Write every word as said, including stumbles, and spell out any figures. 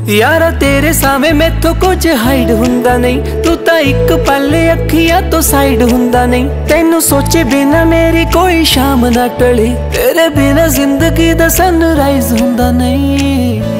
यारा तेरे सावे मैथों कुछ हाइड हुंदा नहीं, तू तो एक पल अखियां तो साइड हुंदा नहीं। तेनू सोचे बिना मेरी कोई शाम ना टले, तेरे बिना जिंदगी दा सनराइज हुंदा नहीं।